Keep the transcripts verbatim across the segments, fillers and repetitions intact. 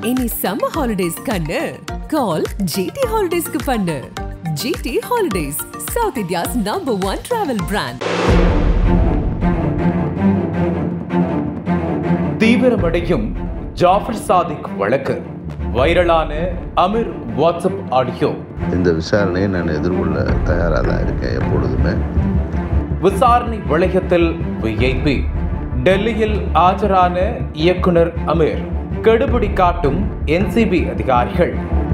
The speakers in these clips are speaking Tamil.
Any summer holidays kannu call G T Holidays ku pannu. G T Holidays, South India's number one travel brand. தீவிரமடையும் ஜாஃபர் சாதிக் வழக்கு, வைரலான அமீர் வாட்ஸ்அப் ஆடியோ. இந்த விசாரணையை நான் எதிர்கொள்ள தயாராக தான் இருக்கேன் எப்பொழுதுமே. விசாரணை வளையத்தில் விஐபி. டெல்லியில் ஆஜரான இயக்குனர் அமீர், கெடுபிடி காட்டும் என்சிபி அதிகாரிகள்.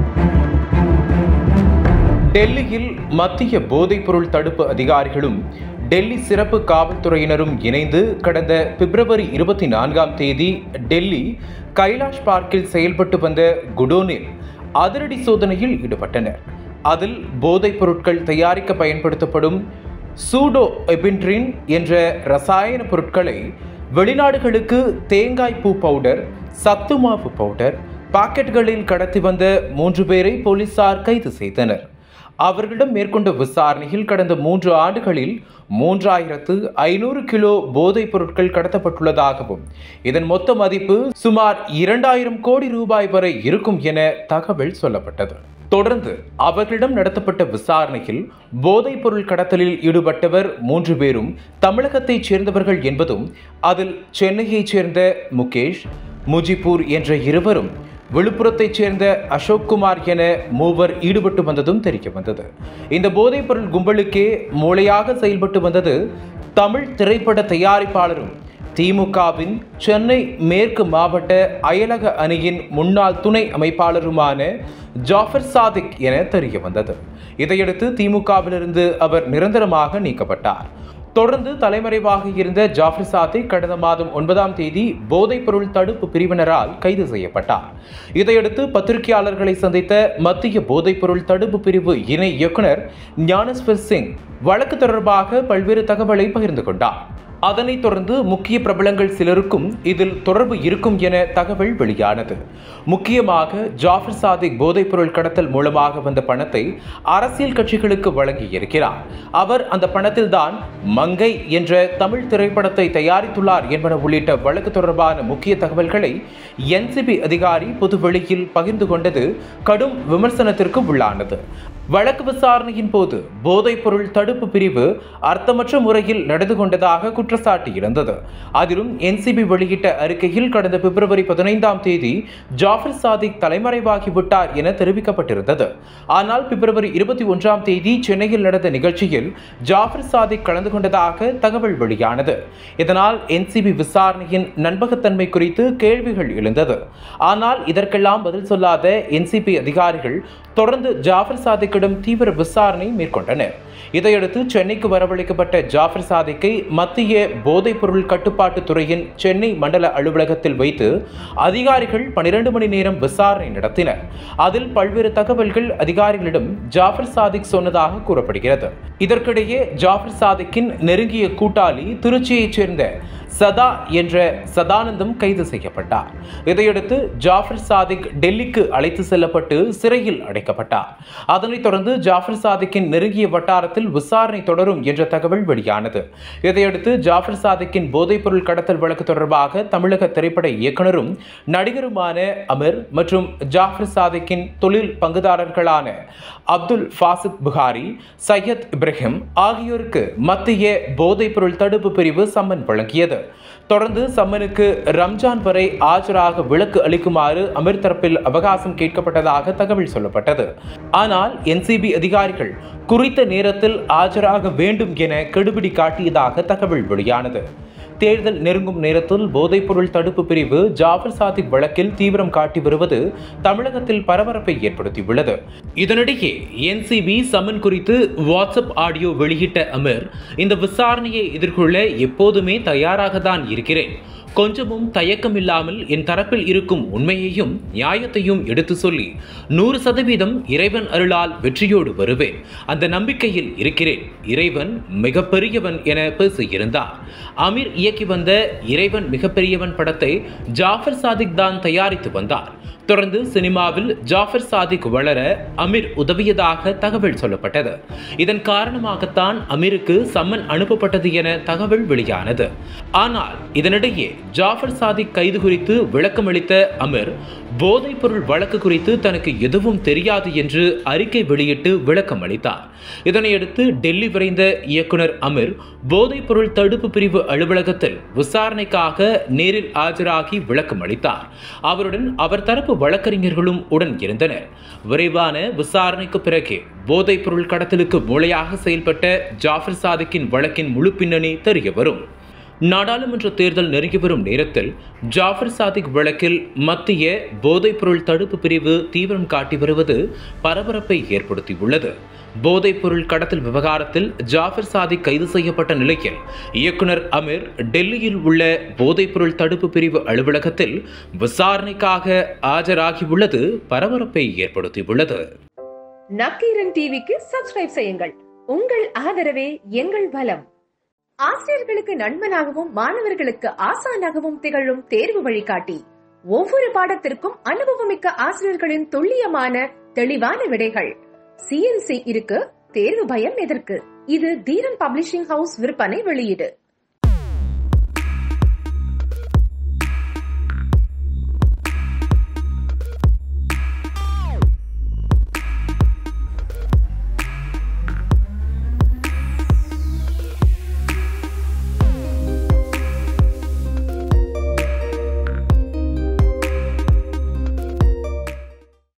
டெல்லியில் மத்திய போதைப்பொருள் தடுப்பு அதிகாரிகளும் டெல்லி சிறப்பு காவல்துறையினரும் இணைந்து கடந்த பிப்ரவரி இருபத்தி நான்காம் தேதி டெல்லி கைலாஷ் பார்க்கில் செயல்பட்டு வந்த குடோனில் அதிரடி சோதனையில் ஈடுபட்டனர். அதில் போதைப் பொருட்கள் தயாரிக்க பயன்படுத்தப்படும் சூடோ எபின்ட்ரின் என்ற ரசாயன பொருட்களை வெளிநாடுகளுக்கு தேங்காய் பூ பவுடர், சத்துமாவு பவுடர் பாக்கெட்டுகளில் கடத்தி வந்த மூன்று பேரை போலீசார் கைது செய்தனர். அவர்களிடம் மேற்கொண்ட விசாரணையில் கடந்த மூன்று ஆண்டுகளில் மூன்றாயிரத்து ஐநூறு கிலோ போதைப் பொருட்கள் கடத்தப்பட்டுள்ளதாகவும் இதன் மொத்த மதிப்பு சுமார் இரண்டாயிரம் கோடி ரூபாய் வரை இருக்கும் என தகவல் சொல்லப்பட்டது. தொடர்ந்து அவர்களிடம் நடத்தப்பட்ட விசாரணையில் போதைப் பொருள் கடத்தலில் ஈடுபட்டவர் மூன்று பேரும் தமிழகத்தைச் சேர்ந்தவர்கள் என்பதும், அதில் சென்னையைச் சேர்ந்த முகேஷ், முஜிபூர் என்ற இருவரும், விழுப்புரத்தைச் சேர்ந்த அசோக் குமார் என மூவர் ஈடுபட்டு வந்ததும் தெரிய வந்தது. இந்த போதைப் பொருள் கும்பலுக்கே மூளையாக செயல்பட்டு வந்தது தமிழ் திரைப்பட தயாரிப்பாளரும் திமுகவின் சென்னை மேற்கு மாவட்ட அயலக அணியின் முன்னாள் துணை அமைப்பாளருமான ஜாஃபர் சாதிக் என தெரிய வந்தது. இதையடுத்து திமுகவிலிருந்து அவர் நிரந்தரமாக நீக்கப்பட்டார். தொடர்ந்து தலைமறைவாக இருந்த ஜாஃபர் சாதிக் கடந்த மாதம் ஒன்பதாம் தேதி போதைப் பொருள் தடுப்பு பிரிவினரால் கைது செய்யப்பட்டார். இதையடுத்து பத்திரிகையாளர்களை சந்தித்த மத்திய போதைப் பொருள் தடுப்பு பிரிவு இணை இயக்குனர் ஞானேஸ்வர் சிங் வழக்கு தொடர்பாக பல்வேறு தகவலை பகிர்ந்து கொண்டார். அதனைத் தொடர்ந்து முக்கிய பிரபலங்கள் சிலருக்கும் இதில் தொடர்பு இருக்கும் என தகவல் வெளியானது. முக்கியமாக ஜாஃபர் சாதிக் போதைப் பொருள் கடத்தல் மூலமாக வந்த பணத்தை அரசியல் கட்சிகளுக்கு வழங்கி இருக்கிறார். அவர் அந்த பணத்தில்தான் மங்கை என்ற தமிழ் திரைப்படத்தை தயாரித்துள்ளார் என்பன உள்ளிட்ட வழக்கு தொடர்பான முக்கிய தகவல்களை என்சிபி அதிகாரி பொதுவெளியில் பகிர்ந்து கொண்டது கடும் விமர்சனத்திற்கு உள்ளானது. வழக்கு விசாரணையின் போது போதைப் பொருள் தடுப்பு பிரிவு அர்த்தமற்ற முறையில் நடந்து கொண்டதாக குற்றச்சாட்டு இருந்தது. அதிலும் என்சிபி வெளியிட்ட அறிக்கையில் கடந்த பிப்ரவரி பதினைந்தாம் தேதி ஜாஃபர் சாதிக் தலைமறைவாகிவிட்டார் என தெரிவிக்கப்பட்டிருந்தது. ஆனால் பிப்ரவரி இருபத்தி ஒன்றாம் தேதி சென்னையில் நடந்த நிகழ்ச்சியில் ஜாஃபர் சாதிக் கலந்து கொண்டதாக தகவல் வெளியானது. இதனால் என்சிபி விசாரணையின் நம்பகத்தன்மை குறித்து கேள்விகள் எழுந்தது. ஆனால் இதற்கெல்லாம் பதில் சொல்லாத என்சிபி அதிகாரிகள் தொடர்ந்து ஜாஃபர் சாதிக்கிடம் தீவிர விசாரணை மேற்கொண்டனர். இதையடுத்து சென்னைக்கு வரவழைக்கப்பட்ட ஜாஃபர் சாதிக்கை மத்திய போதைப் பொருள் கட்டுப்பாட்டு துறையின் சென்னை மண்டல அலுவலகத்தில் வைத்து அதிகாரிகள் பனிரெண்டு மணி நேரம் விசாரணை நடத்தினர். அதில் பல்வேறு தகவல்கள் அதிகாரிகளிடம் ஜாஃபர் சாதிக் சொன்னதாக கூறப்படுகிறது. இதற்கிடையே ஜாஃபர் சாதிக்கின் நெருங்கிய கூட்டாளி திருச்சியைச் சேர்ந்த சதா என்ற சதானந்தம் கைது செய்யப்பட்டார். இதையடுத்து ஜாஃபர் சாதிக் டெல்லிக்கு அழைத்து செல்லப்பட்டு சிறையில் அடைக்கப்பட்டார். அதனைத் தொடர்ந்து ஜாஃபர் சாதிக்கின் நெருங்கிய வட்டாரத்தில் விசாரணை தொடரும் என்ற தகவல் வெளியானது. இதையடுத்து ஜாஃபர் சாதிக்கின் போதைப் பொருள் கடத்தல் வழக்கு தொடர்பாக தமிழக திரைப்பட இயக்குனரும் நடிகருமான அமீர் மற்றும் ஜாஃபர் சாதிக்கின் தொழில் பங்குதாரர்களான அப்துல் ஃபாசித் புகாரி, சையத் இப்ராஹிம் ஆகியோருக்கு மத்திய போதைப் பொருள் தடுப்பு பிரிவு சம்மன் வழங்கியது. தொடர்ந்து சம்மனுக்கு ரம்ஜான் வரை ஆஜராக விலக்கு அளிக்குமாறு அமீர் தரப்பில் அவகாசம் கேட்கப்பட்டதாக தகவல் சொல்லப்பட்டது. ஆனால் என்சிபி அதிகாரிகள் குறித்த நேரத்தில் ஆஜராக வேண்டும் என கெடுபிடி காட்டியதாக தகவல் வெளியானது. தேர்தல் நெருங்கும் நேரத்தில் போதைப் பொருள் தடுப்பு பிரிவு ஜாஃபர் சாதிக் வழக்கில் தீவிரம் காட்டி வருவது தமிழகத்தில் பரபரப்பை ஏற்படுத்தியுள்ளது. இதனிடையே என்சிபி சம்மன் குறித்து வாட்ஸ்அப் ஆடியோ வெளியிட்ட அமீர், இந்த விசாரணையை எதிர்கொள்ள எப்போதுமே தயாராக தான் இருக்கிறேன். கொஞ்சமும் தயக்கம் இல்லாமல் என் தரப்பில் இருக்கும் உண்மையையும் நியாயத்தையும் எடுத்து சொல்லி நூறு சதவீதம் இறைவன் அருளால் வெற்றியோடு வருவேன். அந்த நம்பிக்கையில் இருக்கிறேன். இறைவன் மிகப்பெரியவன் என பேசியிருந்தார். அமீர் இயக்கி வந்த இறைவன் மிகப்பெரியவன் படத்தை ஜாஃபர் சாதிக் தான் தயாரித்து வந்தார். தொடர்ந்து சினிமாவில் ஜாஃபர் சாதிக் வளர அமீர் உதவியதாக தகவல் சொல்லப்பட்டது. இதன் காரணமாகத்தான் அமீருக்கு சம்மன் அனுப்பப்பட்டது என தகவல் வெளியானது. ஆனால் இதனிடையே ஜாஃபர் சாதிக் கைது குறித்து விளக்கமளித்த அமீர் போதைப் பொருள் வழக்கு குறித்து தனக்கு எதுவும் தெரியாது என்று அறிக்கை வெளியிட்டு விளக்கம் அளித்தார். இதனையடுத்து டெல்லி விரைந்த இயக்குனர் அமீர் போதைப் பொருள் தடுப்பு பிரிவு அலுவலகத்தில் விசாரணைக்காக நேரில் ஆஜராகி விளக்கம் அளித்தார். அவருடன் அவர் தரப்பு வழக்கறிஞர்களும் உடன் இருந்தனர். விரைவான விசாரணைக்கு பிறகு போதைப் பொருள் கடத்தலுக்கு மூளையாக செயல்பட்ட ஜாஃபர் சாதிக்கின் வழக்கின் முழு பின்னணி தெரிய வரும். நாடாளுமன்ற தேர்தல் நெருங்கி வரும் நேரத்தில் ஜாஃபர் சாதிக் வழக்கில் மத்திய போதைப் பொருள் தடுப்பு பிரிவு தீவிரம் காட்டி வருவது பரபரப்பை ஏற்படுத்தியுள்ளது. போதைப் பொருள் கடத்தல் விவகாரத்தில் ஜாஃபர் சாதிக் கைது செய்யப்பட்ட நிலையில் இயக்குனர் அமீர் டெல்லியில் உள்ள போதைப் பொருள் தடுப்பு பிரிவு அலுவலகத்தில் விசாரணைக்காக ஆஜராகியுள்ளது பரபரப்பை ஏற்படுத்தியுள்ளது. நக்கீரன் டிவிக்கு சப்ஸ்கிரைப் செய்யுங்கள். உங்கள் ஆதரவே எங்கள் பலம். ஆசிரியர்களுக்கு நண்பனாகவும் மாணவர்களுக்கு ஆசானாகவும் திகழும் தேர்வு வழிகாட்டி. ஒவ்வொரு பாடத்திற்கும் அனுபவமிக்க ஆசிரியர்களின் துல்லியமான தெளிவான விடைகள். சிஎன்சி இருக்கு, தேர்வு பயம் எதற்கு? இது தீரன் பப்ளிஷிங் ஹவுஸ் விற்பனை வெளியீடு.